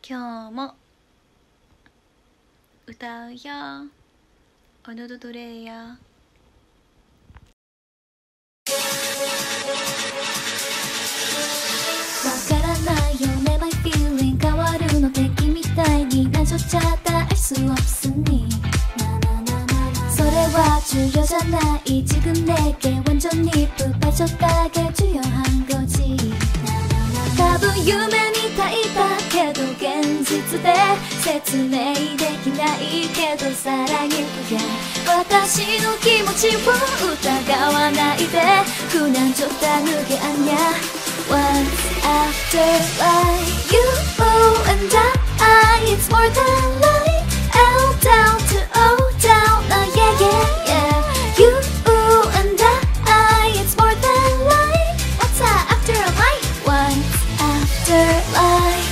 今日も歌うよ踊れよ。 わからないよね My feeling 変わるの敵みたいになじょっちゃったアイスを없으니それは重要じゃない 지금 내게 완전히 부빠졌다게 중요한 거지 多分夢みたいだけど現実で説明できないけどさらに不安私の気持ちを疑わないで그냥 쫓아누게 아냐 Once after life You and I It's more than life L down to O down yeah yeah yeah You and I It's more than life What's after life Once after life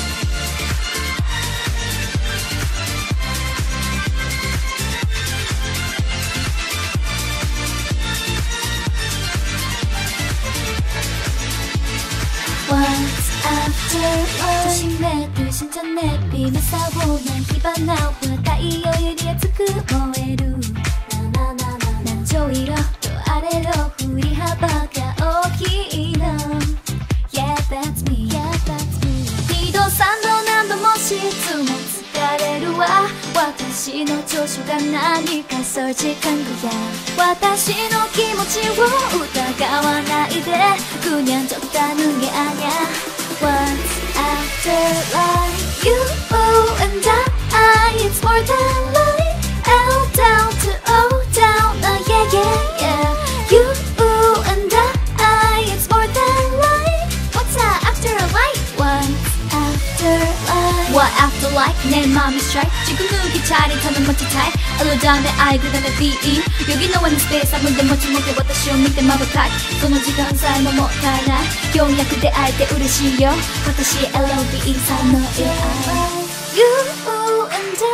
Once after life 조심해 그 신전 내비 싸우는 기반나와 다이어일이熱く燃える南上色とあれろ振り幅が大きいの Yeah that's me Yeah that's me 二度三度何度も質問疲れるわ私の長所が何かそう時間後や私の気持ちを疑わないで그냥 쫓아누게 아냐 Once after life You and I It's more than life L down to O down yeah yeah yeah You and I It's more than life What's after life Once after life What after life 내 맘이 strike 지금 누기 짜릿하는 멋진 타입 Hello down 내 I 그다음에 BE 여기 너와 내 스페이스 아무도 멋지 못해 私を見てまぶたいその時間さえももったいないようやく出会えて嬉しいよ私 LOVE 才能 You and